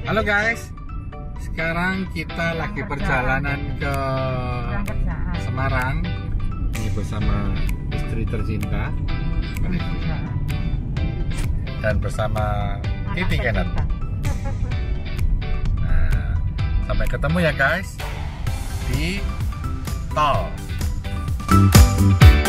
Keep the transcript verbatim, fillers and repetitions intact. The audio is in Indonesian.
Halo guys, sekarang kita lagi perjalanan ke Semarang. Ini bersama istri tercinta dan bersama Titi Kenneth. Nah, sampai ketemu ya guys di tol.